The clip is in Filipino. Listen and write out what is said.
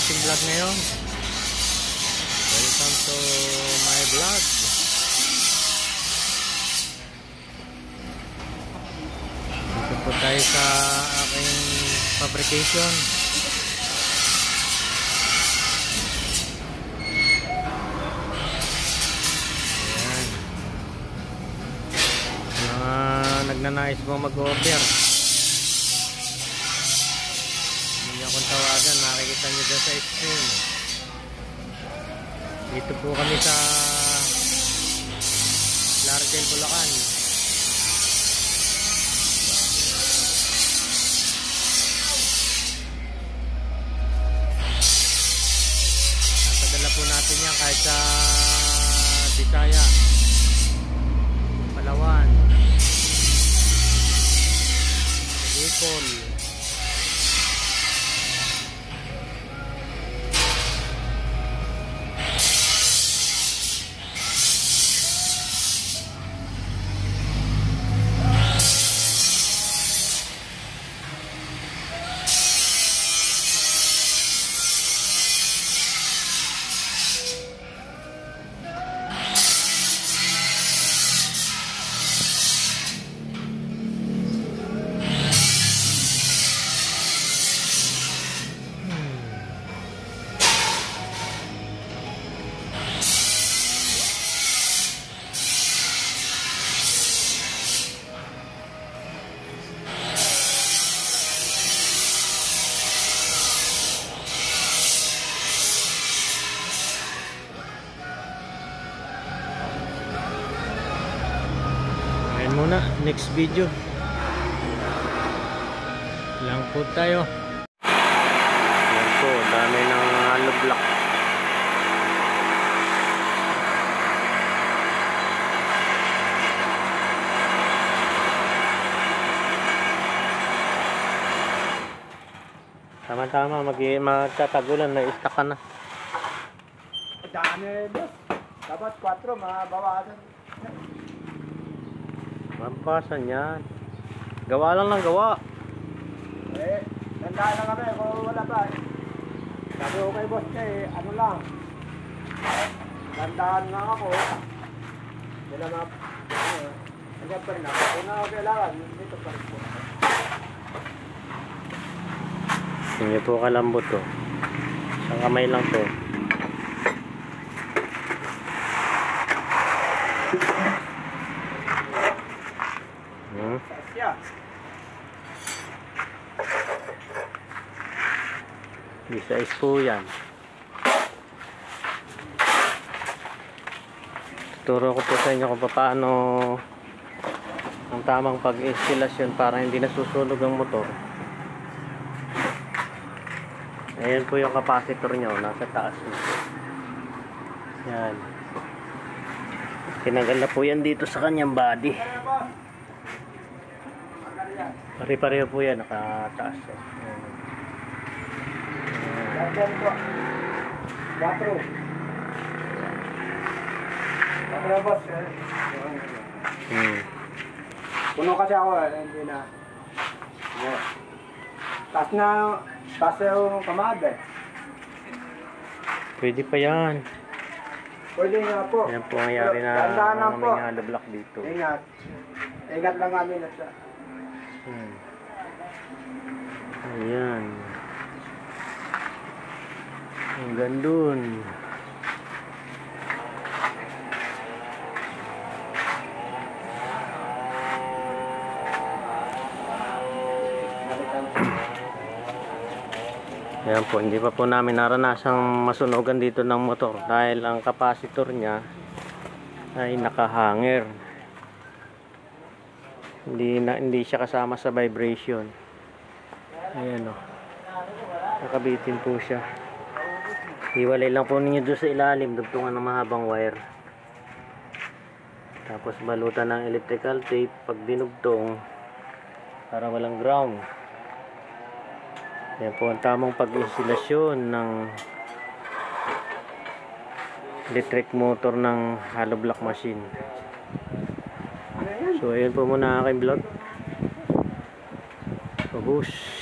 ating vlog ngayon. Welcome to my vlog. Dito po tayo sa aking fabrication. Ayan. Mga nagnanais mo mag-order, kung tawagan, makikita nyo dyan sa screen. Dito po kami sa Lardel, Bulacan. Napadala po natin yan kahit sa Bisaya, Palawan, Bicol. Muna, next video lang po tayo. Yan po, dami ng hollow block. Tama-tama, magtatagulan na istak ka na. Dami, boss. Dapat 4, mabawasan. Mampasan yan. Gawa lang ng gawa. Tandaan lang kami kung wala pa. Sabi ko kay boss niya ano lang. Tandaan lang ako. Wala na. Hanggang pa rin ako. Kung na kailangan, dito pa rin po. Hindi po kalambot to. Sa kamay lang to. Isa po yan. Tuturo ko po sa inyo kung paano ang tamang pag-instalasyon para hindi nasusunog ang motor. Ayan po yung capacitor nyo, nasa taas mo. Yan. Tinanggal na po yan dito sa kanyang body. Pare-pareho po yan, nakataas. Yan po. 4. 4 boss. Puno kasi ako, hindi na. Taas na yung kamada. Pwede pa yan. Pwede nga po. Yan po ang nangyari na may hollow block dito. Ingat. Ingat lang kami na siya. Ayan. Hanggang dun. Ayan po, hindi pa po namin naranasang masunugan dito ng motor dahil ang capacitor niya ay nakahanger. Hindi siya kasama sa vibration. Ayan o. Nakabitin po siya. Iwalay lang po ninyo doon sa ilalim, dugtungan ng mahabang wire. Tapos balutan ng electrical tape pag dinugtong para walang ground. Yan po ang tamang pag-instalasyon ng electric motor ng hollow block machine. So ayun po muna aking vlog. Pabus.